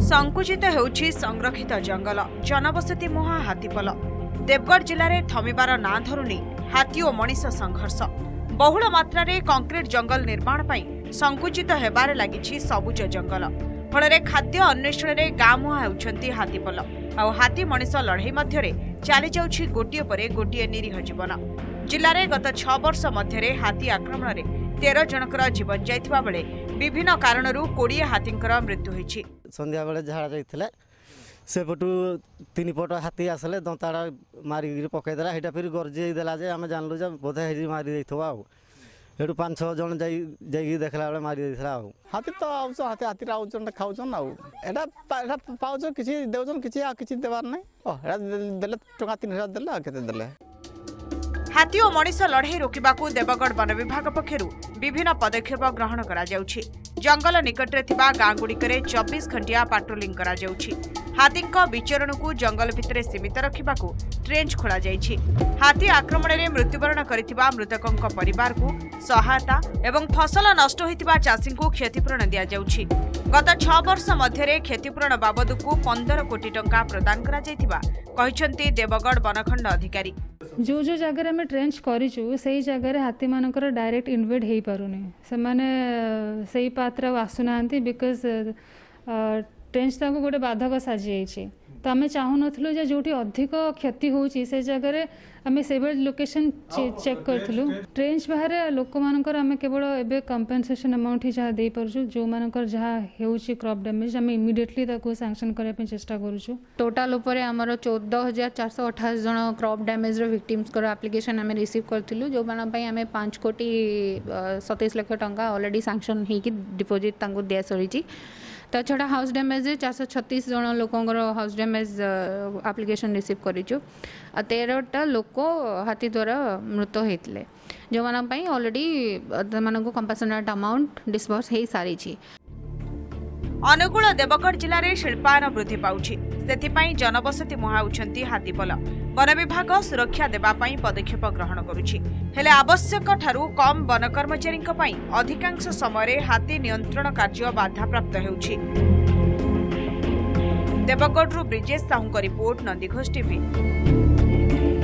संकुचित हेउछि संरक्षित जंगल जनबसति मुहा हाथीपल। देवगढ़ जिले में थमिबार ना धरुनी हाथी और मनीष संघर्ष। बहुल मात्रा रे कंक्रीट जंगल निर्माण पई संकुचित हेबार लागिछि सबुज जंगल। फल खाद्य अन्वेषण में गाँ मुहा हेउछंती हाथीपल। आ हाथी मनीष लड़ई मध्य चली जाउछि गोटिए परे गोटिए निरीह जीवन। जिले में गत 6 वर्ष मध्य हाथी आक्रमण में 13 जनकर जीवन जाइथिबा बेले विभिन्न कारणरू 20 हाथींकर मृत्यु होइछि। संध्या बेले झाड़ा जाइथिले से पटू 3 पट हाथी आसले दंताड़ा मारिक पकईदेला सेटा फिर गरजे देला जे आम जानलु जे बोधे हेरी मारी देइथवा आ हेटू 5-6 जन जाई देखला बेले मारी देइथला आ हाथी तो आउछ हाथी हाथी आउछन खाउछन आ एटा एटा पाउछ किछि देउछन किछि देबार नै एटा देले टका 3000 देला केते देले। हाथी और मनीष लड़ई रोकबाकू देवगढ़ वन विभाग पक्षरु विभिन्न पदक्षेप ग्रहण करा जाउछि। जंगल निकटरे थिबा गाँगुड़िकरे 24 घंटिया पाट्रोलिंग करा जाउछि। हाथींक विचरण को जंगल भितरे सीमित रखिबाकू ट्रेंच खोला जाइछि। हाथी आक्रमण में मृत्युवरण करिथिबा मृतकंक परिवार को सहायता एवं फसल नष्ट होइतिबा चाषी को क्षतिपूरण दिया जाउछि। गत 6 वर्ष मध्य क्षतिपूरण बाबद को 15 कोटी टंका प्रदान करा जाइथिबा कहिसंती देवगढ़ वनखंड अधिकारी। जो जो जगह में ट्रेंच करिछु सेही जगह हाथी मानकर डायरेक्ट इन्वेड हेई पारुनी से माने सेही पात्र आसुनांती बिकॉज ट्रेंच ताको गोटे बाधक साजी जाइछि। तो आम चाहू नथलु जे जोटी अधिक क्षति होउछि से जगह आम से लोकेशन चेक करथलु। ट्रेंच बाहर लोक मानकर आम केवल एबे कंपेंसेशन अमाउंट ही जहाँ दे परछु जो मानकर जहाँ हेउछि क्रॉप डैमेज आम इमिडिएटली ताको सैंक्शन करबा पे चेष्टा करूछु। टोटल ऊपर हमर 14,428 जन क्रॉप डैमेज रो विक्टिम्स को एप्लिकेशन आम रिसीव करथिलु जो माने पई आम 5 कोटी 27 लाख टंका ऑलरेडी सैंक्शन हेकी डिपॉजिट तांको दे सरीछि। ता छड़ा हाउस डैमेज 436 जन लोकंगर हाउस डैमेज एप्लिकेशन रिसीव करिछु। 13टा लोक हाथी द्वारा मृत होइतले जो मानन पई ऑलरेडी मानको कंपनसेशन अमाउंट डिस्बर्स हेई सारीछि। अनुगुल देवगढ़ जिले में शिल्पायन वृद्धि पाउछि सेथिपाई जनबसति मुहाउछंती हाथीपल। वन विभाग सुरक्षा देबापाई पदक्षेप ग्रहण करुछि हेले आवश्यक ठारू कम वन कर्मचारी अधिकांश समय हाथी नियंत्रण कार्य बाधाप्राप्त हेउछि। Deogarh Brijesh Sahu report Nandighosh TV.